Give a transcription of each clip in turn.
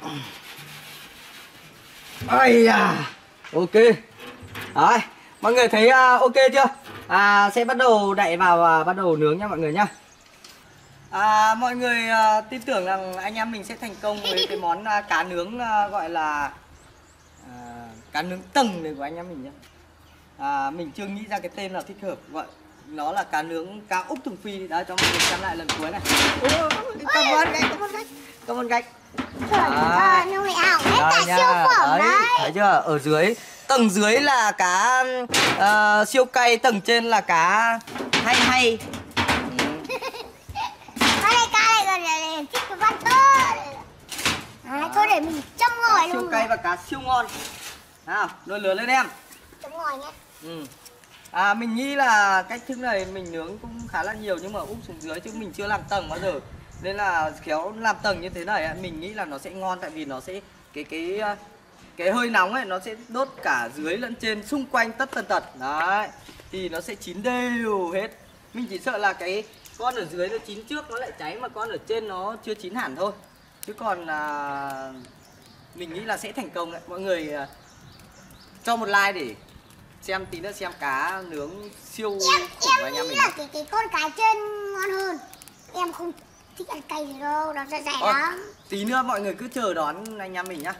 Ây da. Ok. Đấy, mọi người thấy ok chưa? Sẽ bắt đầu đậy vào và bắt đầu nướng nha mọi người nhá. Mọi người tin tưởng rằng anh em mình sẽ thành công với cái món cá nướng gọi là cá nướng tầng này của anh em mình nhá. Mình chưa nghĩ ra cái tên nào thích hợp, gọi nó là cá nướng cá úc thùng phi. Đấy, cho mọi người xem lại lần cuối này. Cảm ơn Gạch. Nó mẹ hỏng hết cả siêu phẩm đấy. Thấy chưa? Ở dưới, tầng dưới là cá siêu cay, tầng trên là cá hay hay. Cá này thích cái văn tơ. Thôi để mình châm ngòi luôn. Siêu cay và cá siêu ngon. Nào, nồi lửa lên em. Châm ngòi nhé. Mình nghĩ là cách thức này mình nướng cũng khá là nhiều nhưng mà úp xuống dưới chứ mình chưa làm tầng bao giờ. Nên là khéo làm tầng như thế này mình nghĩ là nó sẽ ngon, tại vì nó sẽ cái hơi nóng ấy nó sẽ đốt cả dưới lẫn trên xung quanh tất tần tật. Đấy. Thì nó sẽ chín đều hết. Mình chỉ sợ là cái con ở dưới nó chín trước nó lại cháy, mà con ở trên nó chưa chín hẳn thôi. Chứ còn mình nghĩ là sẽ thành công đấy. Mọi người cho một like để xem tí nữa xem cá nướng siêu khủng của anh em mình. Em nghĩ là cái con cá trên ngon hơn. Em không thích ăn cay gì đâu, nó dai lắm. Tí nữa mọi người cứ chờ đón anh em mình nhá.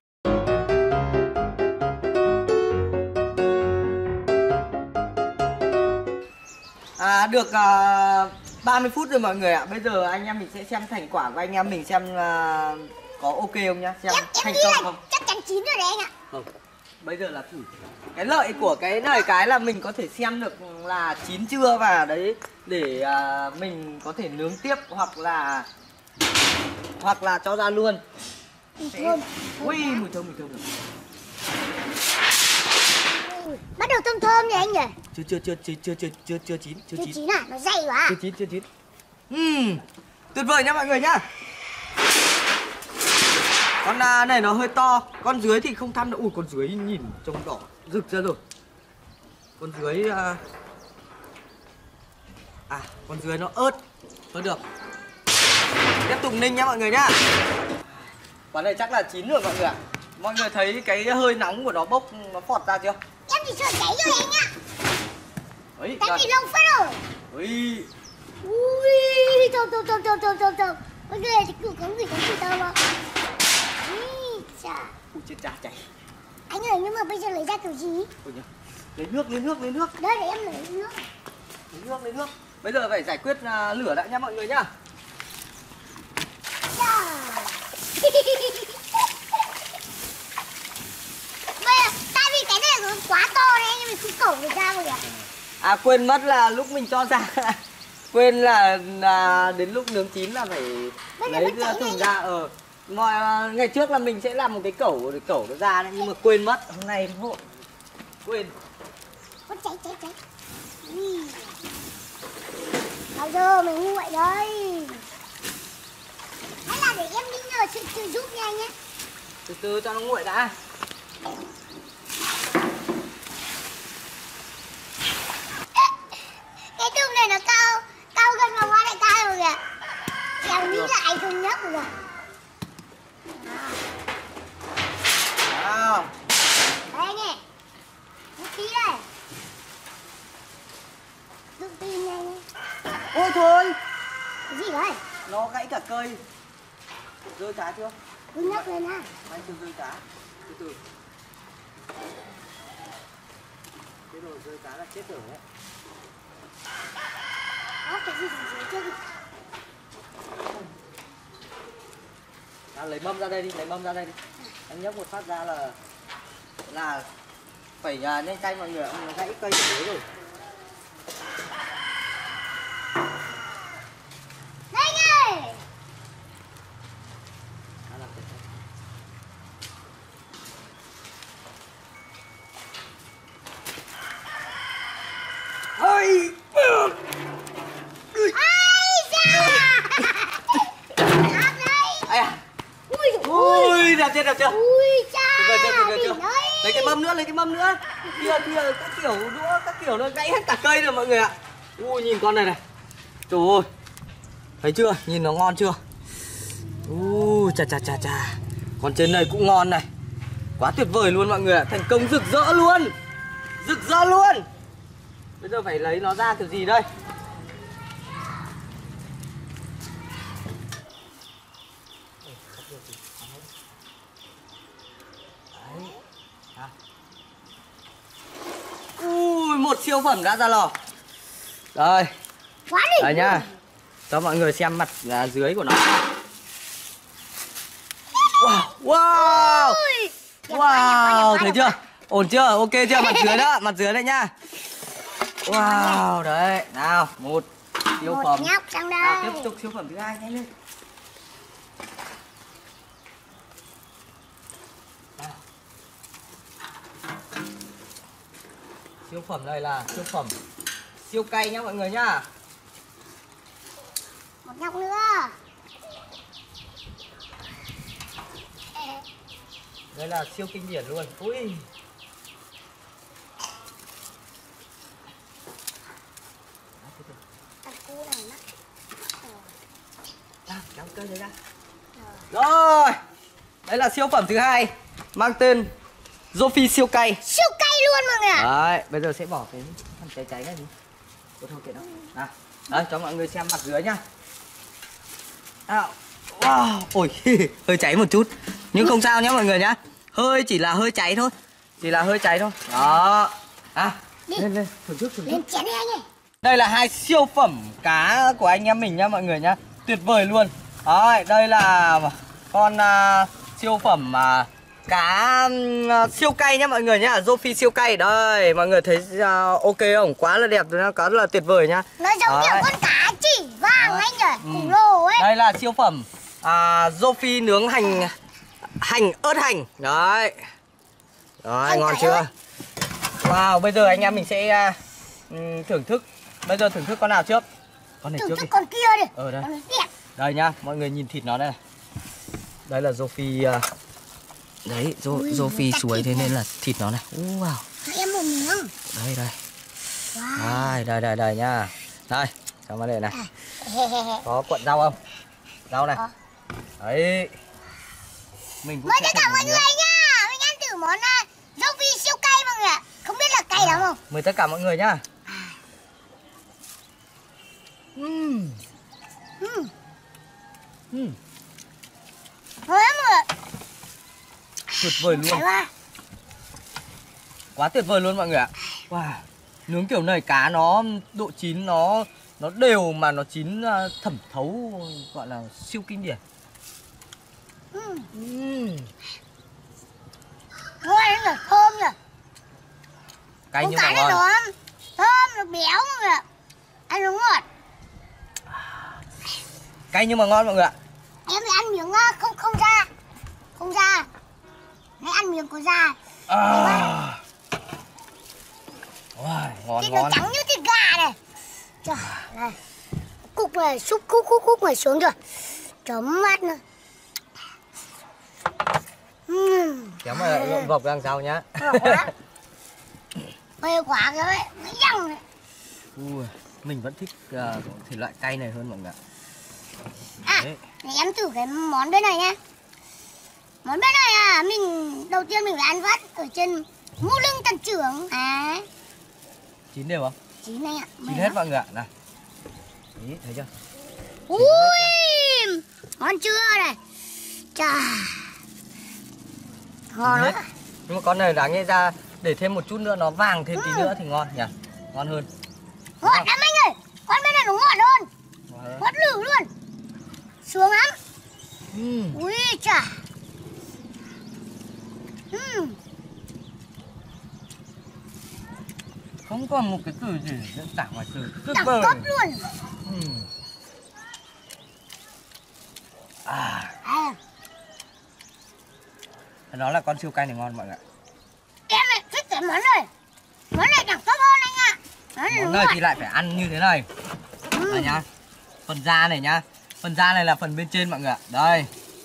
Được 30 phút rồi mọi người ạ. Bây giờ anh em mình sẽ xem thành quả của anh em mình xem có ok không nhá. Xem thành công không. Chắc chắn chín rồi đấy anh ạ. Không. Bây giờ là thử. Cái lợi của cái này cái là mình có thể xem được là chín chưa, và đấy để mình có thể nướng tiếp hoặc là cho ra luôn. Ui, mùi thơm rồi. Bắt đầu thơm thơm nhỉ anh nhỉ? Chưa chín. Chưa chín à? Nó dày quá. Chưa chín. Tuyệt vời nhá mọi người nhá. Con này nó hơi to, con dưới thì không thăm được. Ui, con dưới nhìn trông đỏ rực ra rồi. Con dưới con dưới nó ớt. Thôi được. Tiếp tục ninh nhá mọi người nhá. Quả này chắc là chín rồi mọi người ạ. Mọi người thấy cái hơi nóng của nó bốc, nó phọt ra chưa? Em chỉ sợ cháy rồi anh ạ. Tại vì lâu phết rồi. Ui, thơm. Mọi người thì cứ có người thơm không? ui chết cha cháy. Anh ơi, nhưng mà bây giờ lấy ra kiểu gì? Lấy nước. Đây để em lấy nước. Lấy nước. Bây giờ phải giải quyết lửa đã nhá mọi người nhá. Tại vì cái này nó quá to nên mình không cẩu được ra rồi ạ. Quên mất là lúc mình cho ra quên là đến lúc nướng chín là phải lấy thùng ra. Ngày trước là mình sẽ làm một cái cẩu để cẩu nó ra đấy, nhưng mà quên mất. Hôm nay hộ quên. Cháy. Bao giờ mình nguội đây. Hay là để em đi nhờ sự giúp nha anh nhé. Từ từ cho nó nguội đã. Cái thùng này nó cao gần vào hoa đại ca rồi kìa. Em nghĩ là anh không nhấc rồi. Đây anh ơi. Một tí đây. Tự tin nha anh. Ôi thôi. Cái gì đấy? Nó gãy cả cây. Rơi cá chưa? Cứ nhấc lên ha. Anh chưa rơi cá. Từ từ. Cái đồ rơi cá là chết rồi đấy. Cái gì dưới chứ? Lấy mâm ra đây đi, Anh nhấc một phát ra là phải nhanh tay mọi người ạ, nó gãy cây ở dưới rồi. Đây anh ơi. Ôi! Ui, đẹp chưa? Ui cha. Được chưa? Lấy cái mâm nữa. Kia các kiểu đũa, các kiểu nó gãy hết cả cây rồi mọi người ạ. Ui, nhìn con này. Trời ơi. Thấy chưa? Nhìn nó ngon chưa? Chà. Còn trên này cũng ngon này. Quá tuyệt vời luôn mọi người ạ. Thành công rực rỡ luôn. Rực rỡ luôn. Bây giờ phải lấy nó ra kiểu gì đây? Ui, một siêu phẩm đã ra lò. Đây. Đây nhá. Cho mọi người xem mặt dưới của nó. Wow, wow. Wow, thấy chưa? Ổn chưa? Ok chưa? Mặt dưới đó, mặt dưới đấy nhá. Wow, đấy. Nào, một siêu phẩm. Nhóc sang đây. Tiếp tục siêu phẩm thứ hai nhanh lên. Siêu phẩm này là siêu phẩm siêu cay nhá mọi người nhá. Một nhóc nữa. Đây là siêu kinh điển luôn. Ui. Kéo cây đấy ra. Rồi. Đây là siêu phẩm thứ hai, mang tên Joffy siêu cay. Siêu cay luôn mọi người ạ. Đấy, bây giờ sẽ bỏ cái phần cháy cháy này đi. Thôi kệ đó. À, đấy, cho mọi người xem mặt dưới nhá. Wow, ôi, hơi cháy một chút. Nhưng không sao nhá mọi người nhá. Chỉ là hơi cháy thôi. Chỉ là hơi cháy thôi. Đó. Lên, thưởng thức. Lên chén đi anh ơi. Đây là hai siêu phẩm cá của anh em mình nhá mọi người nhá. Tuyệt vời luôn. Đấy, đây là con siêu phẩm cá siêu cay nhá mọi người nhá. Joffy siêu cay. Đây, mọi người thấy ok không? Quá là đẹp rồi, cá rất là tuyệt vời nhá. Nó giống kiểu con cá chỉ vàng anh nhỉ, khủng lồ ấy. Đây là siêu phẩm Joffy nướng hành ớt hành. Đấy. Rồi, ngon chưa? Wow, bây giờ anh em mình sẽ thưởng thức. Bây giờ thưởng thức con nào trước? Con này thưởng trước thức đi. con kia đi. Đây. Con này đẹp. Đây nhá, mọi người nhìn thịt nó đây này. Đây là Joffy đấy, Joffy suối thế nên là thịt nó này. Wow. Em một miếng. Đây. Wow. Đây nha. Đây, cho vào đây này. Có cuộn rau không? Rau này. Đấy. Mình cũng mời tất cả mọi người nha. Mình ăn thử món Joffy siêu cay mọi người ạ. Không biết là cay lắm không? Mời tất cả mọi người nhá. Thôi mọi người. Tuyệt vời luôn. Quá tuyệt vời luôn mọi người ạ. Wow. Nướng kiểu này cá nó độ chín nó đều mà nó chín thẩm thấu, gọi là siêu kinh điển. Ngon rồi, thơm rồi. Cay con nhưng cá mà này ngon. nó thơm, nó béo mọi người ạ. Ăn nó ngọt. Cay nhưng mà ngon mọi người ạ. Em thì ăn miếng không ra. Nếu ăn miếng có da. Ngon Thịt nó trắng như thịt gà này. Trời này. Cục này xúc khúc này xuống rồi. Chấm mát nữa. Kéo mà lộn vọc đằng sau nhá. Mê quá cái ấy, nó răng này. Mình vẫn thích thể loại cay này hơn mọi người ạ. Để em thử cái món bên này nha. Món bên này mình đầu tiên mình phải ăn vắt ở trên mũ lưng tần trưởng. Chín đều không? Chín này ạ. Chín hết mọi người ạ. Này. Ý, thấy chưa? Ui, ngon chưa này. Chà. Ngon lắm. Nhưng mà con này đáng nghe ra để thêm một chút nữa nó vàng thêm tí nữa thì ngon nhỉ? Ngon hơn. Ngọt lắm anh ơi. Con bên này nó ngọt hơn. Ngọt lử luôn. Sướng lắm. Ui chà. Không còn một cái từ gì diễn tả ngoài từ tuyệt đẳng vời. cấp luôn. Đó là con siêu cay này ngon mọi người ạ. Em lại thích cái món này. Món này đẳng cấp hơn anh ạ. Món này thì lại phải ăn như thế này. Đây nhá. Phần da này nhá. Phần da này là phần bên trên mọi người ạ. Đây.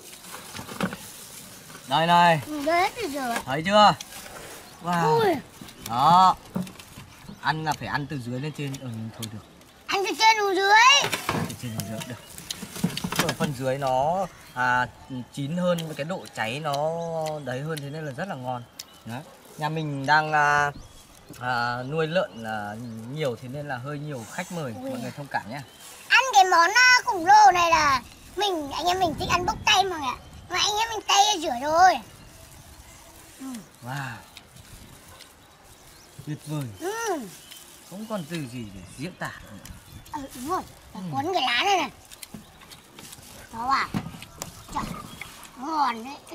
Đây này. Đấy thì giờ. Thấy chưa? Wow. Ui. Đó. Ăn là phải ăn từ dưới lên trên. Thôi được. Ăn từ trên xuống dưới. Từ trên xuống dưới được. ở phần dưới nó chín hơn, cái độ cháy nó đấy hơn, thế nên là rất là ngon. Đấy. Nhà mình đang nuôi lợn nhiều, thế nên là hơi nhiều khách mời, mọi người thông cảm nhé. Ăn cái món khủng lồ này là anh em mình thích ăn bốc tay mọi người ạ. Mà anh em mình tay rửa rồi. Wow, tuyệt vời. Không còn từ gì để diễn tả nữa. Đúng rồi, cuốn cái lá này này. Đó à, trời, ngon đấy.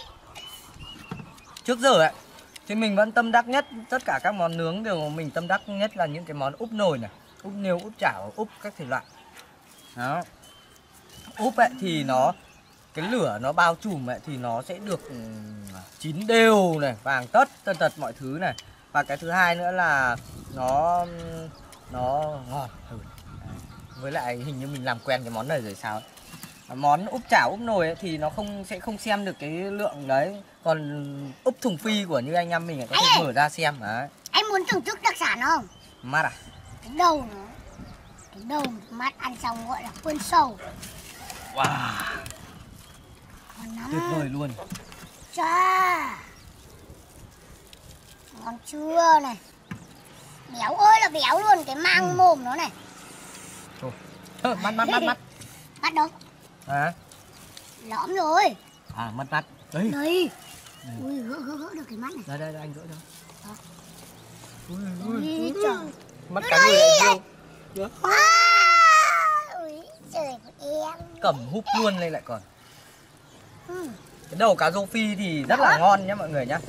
Trước giờ ấy thì mình vẫn tâm đắc nhất, tất cả các món nướng đều mình tâm đắc nhất là những cái món úp nồi này, úp niêu, úp chảo, úp các thể loại. Đó. Úp ấy thì cái lửa nó bao trùm ấy thì nó sẽ được chín đều này, vàng tất tần tật mọi thứ này. Và cái thứ hai nữa là nó ngon hơn. Với lại hình như mình làm quen cái món này rồi sao ấy. Món úp chảo úp nồi ấy, thì nó sẽ không xem được cái lượng đấy. Còn úp thùng phi của như anh em mình có thể mở ra xem. Đấy. Anh muốn thưởng thức đặc sản không? Mát à? Cái đầu nó, cái đầu mát ăn xong gọi là quên sầu. Wow, tuyệt vời luôn. Chà, ngon chưa này. Béo ơi là béo luôn, cái mang mồm nó này. Mắt Mắt đâu? Lõm rồi. Mắt đấy. Đây. Ui, gỡ được cái mắt này. Đây anh gỡ cho. Ui, trời. Mắt cá người lại yêu. Ui, trời của em. Cầm húp luôn lên lại còn. Cái đầu cá rô phi thì rất là ngon nhá mọi người nhá.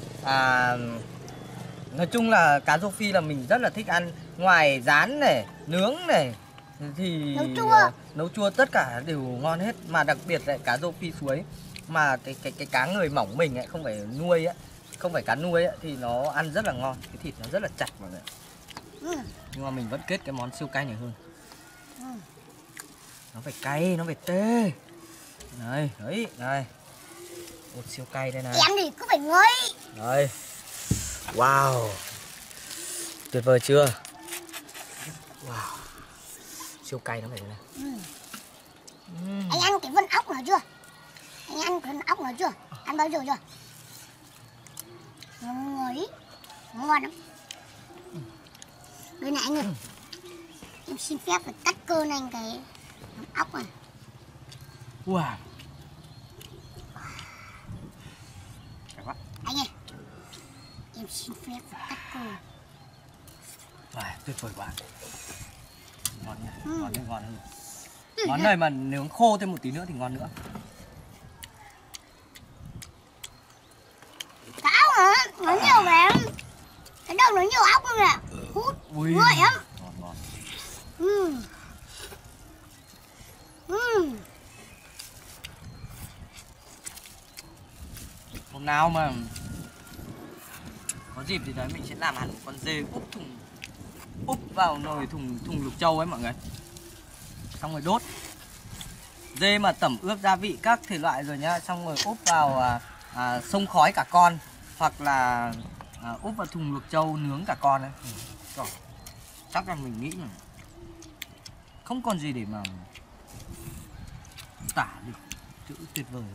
Nói chung là cá rô phi là mình rất là thích ăn. Ngoài rán này, nướng này thì nấu chua tất cả đều ngon hết. Mà đặc biệt là cá rô phi suối. Mà cái cá người mỏng mình ấy, không phải nuôi ấy, không phải cá nuôi ấy, thì nó ăn rất là ngon. Cái thịt nó rất là chặt mọi người. Nhưng mà mình vẫn kết cái món siêu cay này hơn. Nó phải cay, nó phải tê. Đây. Một siêu cay đây này. Em thì cứ phải ngấy. Đây. Wow, tuyệt vời chưa? Wow, siêu cay nó phải thế này. Anh ăn cái vân ốc nào chưa? Anh ăn cái vân ốc nào chưa? Ăn bao giờ chưa? Ngấy, ngon lắm. Đây này anh ơi, em xin phép phải cắt cơn anh cái ốc này. Wow. Anh ơi, em xin phép phải cắt cơn. Tuyệt vời quá. Ngon nha, ngon hơn. Món này mà nướng khô thêm một tí nữa thì ngon nữa. Cái ốc hả? Nó nhiều vậy em. Cái đầu nó nhiều ốc luôn nè. Hút, nguội lắm. Ngon. Hôm nào mà có dịp thì đấy mình sẽ làm hẳn một con dê úp vào nồi thùng lục châu ấy mọi người. Xong rồi đốt. Dê mà tẩm ướp gia vị các thể loại rồi nhá, xong rồi úp vào xông khói cả con, hoặc là úp vào thùng luộc trâu nướng cả con ấy. Chắc là mình nghĩ là không còn gì để mà tả được chữ tuyệt vời.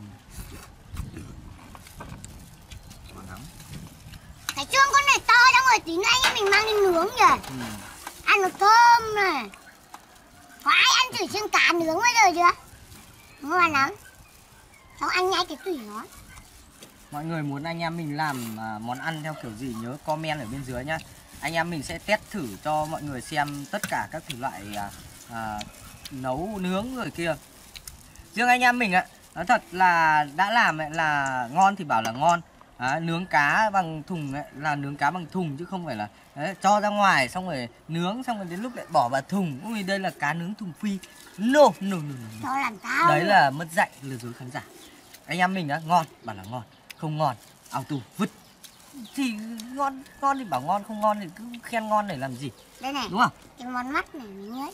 Cái xương con này to xong rồi tí nữa anh em mình mang đi nướng nhỉ. Ăn nó thơm này. Có ai ăn thử xương cá nướng bao giờ chưa? Ngon lắm. Xong ăn nhai cái tủy nó. Mọi người muốn anh em mình làm món ăn theo kiểu gì nhớ comment ở bên dưới nhá. Anh em mình sẽ test thử cho mọi người xem tất cả các thể loại nấu nướng rồi kia. Riêng anh em mình ạ, nói thật là đã làm ấy, là ngon thì bảo là ngon. Nướng cá bằng thùng ấy, là nướng cá bằng thùng chứ không phải là đấy, cho ra ngoài xong rồi nướng xong rồi đến lúc lại bỏ vào thùng. Ui, đây là cá nướng thùng phi. No. Cho làm sao? Đấy là mất dạy, lừa dối khán giả. Anh em mình á, ngon bảo là ngon, không ngon auto vứt. Thì ngon thì bảo ngon, không ngon thì cứ khen ngon để làm gì. Đây này, đúng không? cái món mắt này mình nhớ.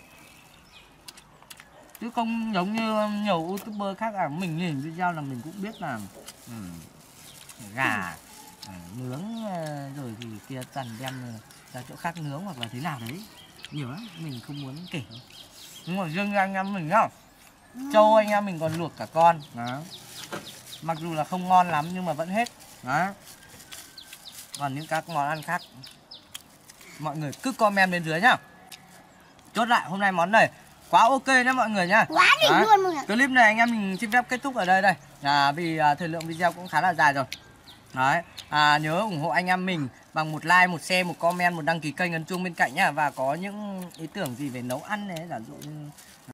Chứ không giống như nhiều youtuber khác mình nhìn video là mình cũng biết là gà nướng rồi thì kia toàn đem ra chỗ khác nướng hoặc là thế nào đấy, nhiều lắm mình không muốn kể. Nhưng mà riêng anh em mình nhá, Trâu anh em mình còn luộc cả con. Đó. Mặc dù là không ngon lắm nhưng mà vẫn hết. Đó. Còn những các món ăn khác mọi người cứ comment bên dưới nhá. Chốt lại hôm nay món này quá ok nhá mọi người nhá. Quá đỉnh luôn mọi người. Clip này anh em mình xin phép kết thúc ở đây đây. Vì thời lượng video cũng khá là dài rồi. Đấy. Nhớ ủng hộ anh em mình bằng một like, một share, một comment, một đăng ký kênh, ấn chuông bên cạnh nhá. Và có những ý tưởng gì về nấu ăn này, giả dụ như